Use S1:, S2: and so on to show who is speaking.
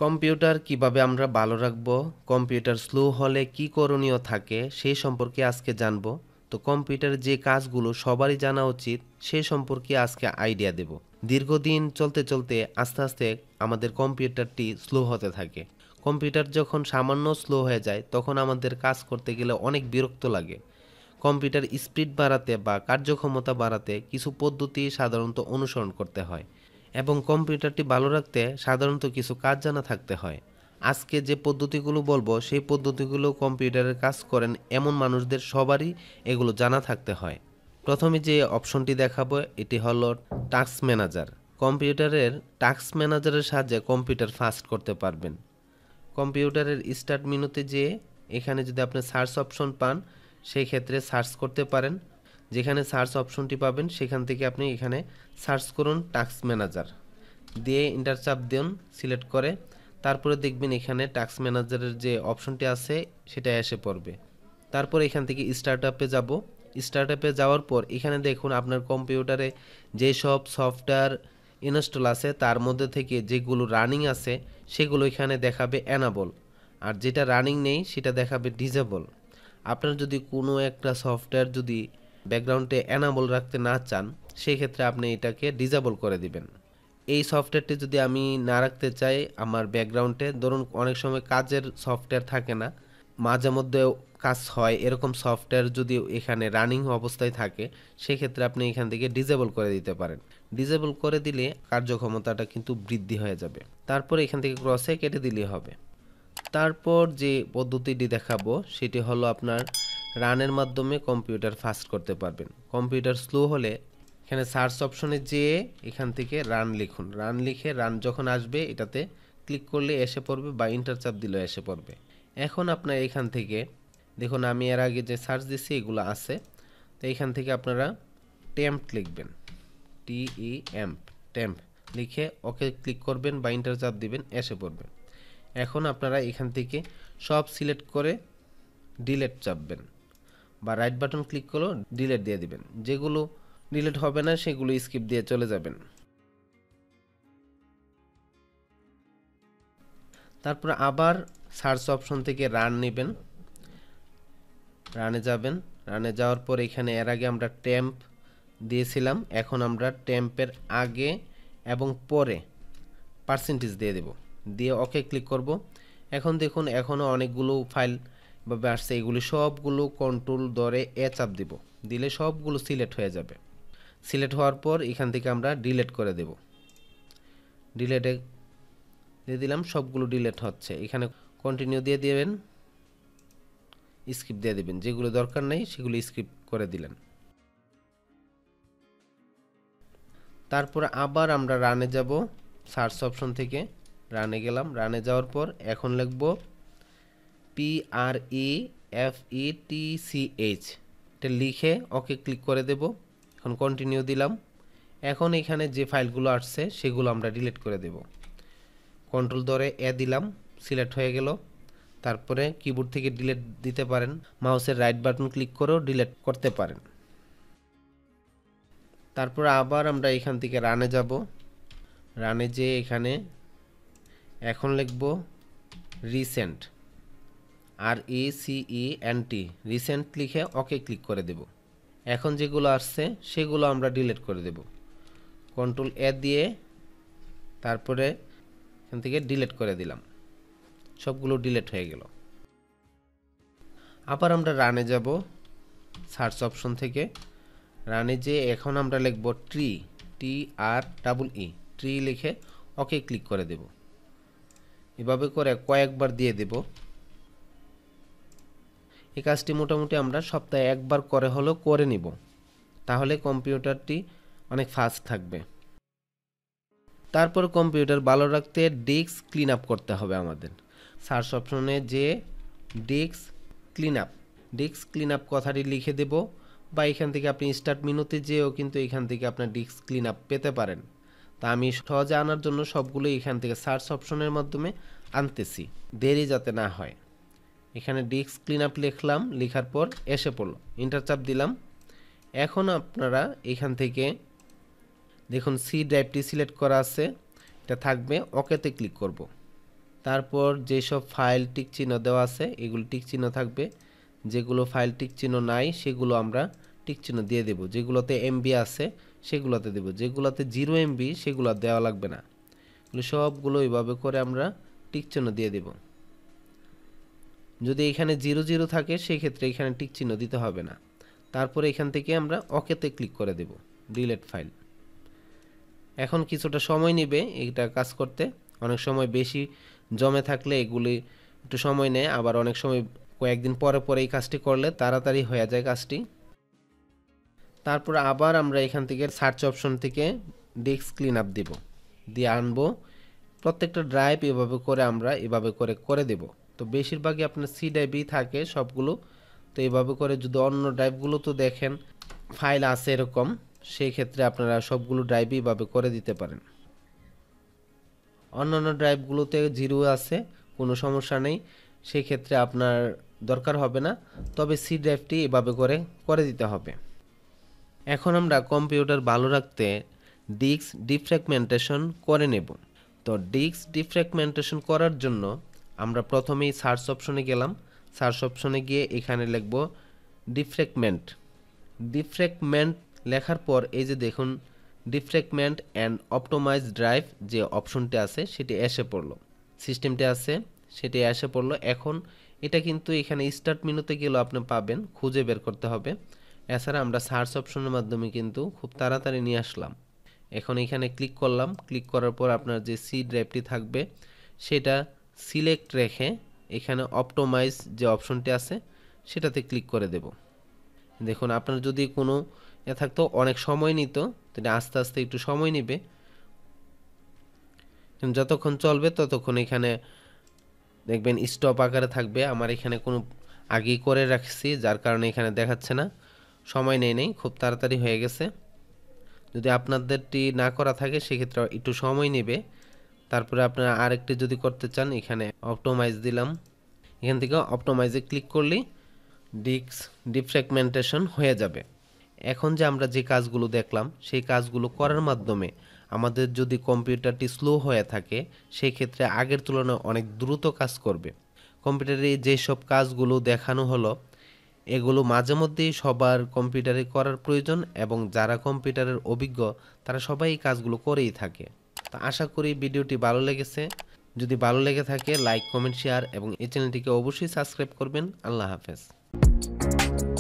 S1: Computer কিভাবে আমরা ভালো রাখবো, কম্পিউটার স্লো হলে কি করণীয় থাকে সেই সম্পর্কে আজকে জানবো। তো কম্পিউটারের যে কাজগুলো সবারই জানা উচিত সেই সম্পর্কে আজকে আইডিয়া দেব। দীর্ঘদিন চলতে চলতে আস্তে আস্তে আমাদের কম্পিউটারটি স্লো হতে থাকে। কম্পিউটার যখন সামান্য স্লো হয়ে যায় তখন আমাদের কাজ করতে গেলে অনেক বিরক্ত লাগে। কম্পিউটার স্পিড বাড়াতে বা কার্যক্ষমতা বাড়াতে কিছু পদ্ধতি সাধারণত অনুসরণ করতে হয় এবং কম্পিউটারটি ভালো রাখতে সাধারণত কিছু কাজ জানা থাকতে হয়। আজকে যে পদ্ধতিগুলো বলবো সেই পদ্ধতিগুলো কম্পিউটারের কাজ করেন এমন মানুষদের সবারই এগুলো জানা থাকতে হয়। প্রথমে যে অপশনটি দেখাবো এটি হলো টাস্ক ম্যানেজার। কম্পিউটারের টাস্ক ম্যানেজারের সাহায্যে কম্পিউটার ফাস্ট করতে পারবেন। কম্পিউটারের স্টার্ট মেনুতে যেয়ে এখানে যদি আপনি সার্চ অপশন পান সেই ক্ষেত্রে সার্চ করতে পারেন। যেখানে সার্চ অপশনটি পাবেন সেখান থেকে আপনি এখানে সার্চ করুন টাস্ক ম্যানেজার, দিয়ে ইন্টার চাপ দিন সিলেক্ট করে। তারপরে দেখবেন এখানে টাস্ক ম্যানেজারের যে অপশনটি আছে সেটা এসে পড়বে। তারপর এখান থেকে স্টার্ট আপে যাব। স্টার্ট আপে যাওয়ার পর এখানে দেখুন আপনার কম্পিউটারে যেসব সফটওয়্যার ইনস্টল আছে তার মধ্যে থেকে যেগুলো রানিং আছে সেগুলো এখানে দেখাবে অ্যানাবল, আর যেটা রানিং নেই সেটা দেখাবে ডিজেবল। আপনার যদি কোনো একটা সফটওয়্যার যদি ব্যাকগ্রাউন্ডে অ্যানাবল রাখতে না চান সেই ক্ষেত্রে আপনি এটাকে ডিজেবল করে দিবেন। এই সফটওয়্যারটি যদি আমি না রাখতে চাই আমার ব্যাকগ্রাউন্ডে, ধরুন অনেক সময় কাজের সফটওয়্যার থাকে না, মাঝে মধ্যে কাজ হয়, এরকম সফটওয়্যার যদি এখানে রানিং অবস্থায় থাকে সেক্ষেত্রে আপনি এখান থেকে ডিজেবল করে দিতে পারেন। ডিজেবল করে দিলে কার্যক্ষমতাটা কিন্তু বৃদ্ধি হয়ে যাবে। তারপর এখান থেকে ক্রসে কেটে দিলেই হবে। তারপর যে পদ্ধতিটি দেখাবো সেটি হলো আপনার রানের মাধ্যমে কম্পিউটার ফাস্ট করতে পারবেন। কম্পিউটার স্লো হলে এখানে সার্চ অপশনে যেয়ে এখান থেকে রান লিখুন, রান লিখে রান যখন আসবে এটাতে ক্লিক করলে এসে পড়বে বা ইন্টার চাপ দিলে এসে পড়বে। এখন আপনার এখান থেকে দেখুন আমি এর আগে যে সার্চ দিচ্ছি এগুলো আছে, তো এখান থেকে আপনারা টেম্প লিখবেন, TEMP টেম্প লিখে ওকে ক্লিক করবেন বা ইন্টার চাপ দিবেন, এসে পড়বে। এখন আপনারা এখান থেকে সব সিলেক্ট করে ডিলিট চাপবেন বা রাইট বাটন ক্লিক করে ডিলিট দিয়ে দিবেন। যেগুলো ডিলিট হবে না সেগুলো স্কিপ দিয়ে চলে যাবেন। তারপর আবার সার্চ অপশন থেকে রান নেবেন, রানে যাবেন। রানে যাওয়ার পর এখানে এর আগে আমরা টেম্প দিয়েছিলাম, এখন আমরা টেম্পের আগে এবং পরে পার্সেন্টেজ দিয়ে দেব, দিয়ে ওকে ক্লিক করব। এখন দেখুন এখনও অনেকগুলো ফাইল ভাবে আসছে, এগুলি সবগুলো কন্ট্রোল ধরে চাপ দিব, দিলে সবগুলো সিলেক্ট হয়ে যাবে। সিলেক্ট হওয়ার পর এখান থেকে আমরা ডিলিট করে দেব, ডিলিটে দিয়ে দিলাম, সবগুলো ডিলিট হচ্ছে। এখানে কন্টিনিউ দিয়ে দিবেন, স্কিপ দিয়ে দিবেন, যেগুলো দরকার নেই সেগুলো স্কিপ করে দিলেন। তারপর আবার আমরা রানে যাব, সার্চ অপশন থেকে রানে গেলাম। রানে যাওয়ার পর এখন লিখব PREFETCH, এটা লিখে ওকে ক্লিক করে দেব। এখন কন্টিনিউ দিলাম। এখন এখানে যে ফাইলগুলো আসছে সেগুলো আমরা ডিলিট করে দেব, কন্ট্রোল ধরে দিলাম, সিলেক্ট হয়ে গেল। তারপরে কিবোর্ড থেকে ডিলিট দিতে পারেন, মাউসের রাইট বাটন ক্লিক করেও ডিলিট করতে পারেন। তারপর আবার আমরা এখান থেকে রানে যাব। রানে যে এখানে এখন লিখব রিসেন্ট, RECENT, রিসেন্ট লিখে ওকে ক্লিক করে দেব। এখন যেগুলো আসছে সেগুলো আমরা ডিলিট করে দেব, কন্ট্রোল দিয়ে তারপরে এখান থেকে ডিলিট করে দিলাম, সবগুলো ডিলিট হয়ে গেল। আবার আমরা রানে যাব, সার্চ অপশন থেকে রানে যে এখন আমরা লিখব TREE, ট্রি লিখে ওকে ক্লিক করে দেব। এভাবে করে কয়েকবার দিয়ে দেব। এই কাজটি মোটামুটি আমরা সপ্তাহে একবার করে হলেও করে নিব, তাহলে কম্পিউটারটি অনেক ফাস্ট থাকবে। তারপর কম্পিউটার ভালো রাখতে ডিস্ক ক্লিন আপ করতে হবে আমাদের। সার্চ অপশনে যে ডিস্ক ক্লিন আপ কথাটি লিখে দেব, বা এখান থেকে আপনি স্টার্ট মেনুতে যেও কিন্তু এখান থেকে আপনার ডিস্ক ক্লিন আপ পেতে পারেন। তা আমি সহজে আনার জন্য সবগুলো এখান থেকে সার্চ অপশনের মাধ্যমে আনতেছি, দেরি যাতে না হয়। এখানে ডিস্ক ক্লিন আপ লিখলাম, লেখার পর এসে পড়লো, ইন্টার চাপ দিলাম। এখন আপনারা এখান থেকে দেখুন সি ড্রাইভটি সিলেক্ট করা আছে, এটা থাকবে, ওকেতে ক্লিক করব। তারপর যেসব ফাইল টিক চিহ্ন দেওয়া আছে এগুলো টিক চিহ্ন থাকবে, যেগুলো ফাইল টিক চিহ্ন নাই সেগুলো আমরা টিক চিহ্ন দিয়ে দেব, যেগুলোতে এমবি আছে সেগুলোতে দেব, যেগুলোতে 0 এমবি সেগুলো দেওয়া লাগবে না। এগুলো সবগুলো এইভাবে করে আমরা টিক চিহ্ন দিয়ে দেব। যদি এখানে 00 থাকে সেক্ষেত্রে এখানে টিক চিহ্ন দিতে হবে না। তারপরে এখান থেকে আমরা ওকেতে ক্লিক করে দেব, ডিলিট ফাইল। এখন কিছুটা সময় নেবে এটা কাজ করতে, অনেক সময় বেশি জমে থাকলে এগুলি একটু সময় নেয়, আবার অনেক সময় কয়েকদিন পরে পরে এই কাজটি করলে তাড়াতাড়ি হয়ে যায় কাজটি। তারপর আবার আমরা এখান থেকে সার্চ অপশন থেকে ডিস্ক ক্লিন আপ দিব, দিয়ে আনবো প্রত্যেকটা ড্রাইভ এভাবে করে আমরা এভাবে করে দেব। তো বেশিরভাগই আপনার সি ড্রাইভই থাকে সবগুলো, তো এভাবে করে যদি অন্য ড্রাইভগুলো তো দেখেন ফাইল আছে এরকম, সেই ক্ষেত্রে আপনারা সবগুলো ড্রাইভই এভাবে করে দিতে পারেন। অন্যান্য ড্রাইভগুলোতে 0 আছে, কোনো সমস্যা নেই, সেই ক্ষেত্রে আপনার দরকার হবে না, তবে সি ড্রাইভটি এভাবে করে দিতে হবে। এখন আমরা কম্পিউটার ভালো রাখতে ডিস্ক ডিফ্র্যাগমেন্টেশন করে নেব। তো ডিস্ক ডিফ্র্যাগমেন্টেশন করার জন্য আমরা প্রথমেই সার্চ অপশনে গেলাম, সার্চ অপশনে গিয়ে এখানে লিখব ডিফ্র্যাগমেন্ট। ডিফ্র্যাগমেন্ট লেখার পর এই যে দেখুন ডিফ্র্যাগমেন্ট অ্যান্ড অপটোমাইজ ড্রাইভ যে অপশনটি আছে সেটি এসে পড়লো, সিস্টেমটি আছে সেটি এসে পড়লো। এখন এটা কিন্তু এখানে স্টার্ট মেনুতে গেলেও আপনি পাবেন, খুঁজে বের করতে হবে। এছাড়া আমরা সার্চ অপশনের মাধ্যমে কিন্তু খুব তাড়াতাড়ি নিয়ে আসলাম। এখন এখানে ক্লিক করলাম, ক্লিক করার পর আপনার যে সি ড্রাইভটি থাকবে সেটা সিলেক্ট রেখে এখানে অপটোমাইজ যে অপশনটি আছে সেটাতে ক্লিক করে দেব। দেখুন আপনার যদি কোনো থাকতো অনেক সময় নিত, তাহলে আস্তে আস্তে একটু সময় নেবে, যতক্ষণ চলবে ততক্ষণ এখানে দেখবেন স্টপ আকারে থাকবে। আমার এখানে কোনো আগেই করে রাখছি যার কারণে এখানে দেখাচ্ছে না, সময় নেই, খুব তাড়াতাড়ি হয়ে গেছে। যদি আপনাদেরটি না করা থাকে সেক্ষেত্রে একটু সময় নেবে। তারপরে আপনারা আরেকটি যদি করতে চান এখানে অপটোমাইজ দিলাম, এখান থেকে অপটোমাইজে ক্লিক করলেই ডিস্ক ডিফ্র্যাগমেন্টেশন হয়ে যাবে। এখন যে আমরা যে কাজগুলো দেখলাম সেই কাজগুলো করার মাধ্যমে আমাদের যদি কম্পিউটারটি স্লো হয়ে থাকে সেই ক্ষেত্রে আগের তুলনায় অনেক দ্রুত কাজ করবে। কম্পিউটারে যেসব কাজগুলো দেখানো হলো এগুলো মাঝে মধ্যেই সবার কম্পিউটারে করার প্রয়োজন, এবং যারা কম্পিউটারের অভিজ্ঞ তারা সবাই এই কাজগুলো করেই থাকে। তো আশা করি ভিডিওটি ভালো লেগেছে। যদি ভালো লেগে থাকে লাইক, কমেন্ট, শেয়ার এবং এই চ্যানেলটিকে অবশ্যই সাবস্ক্রাইব করবেন। আল্লাহ হাফেজ।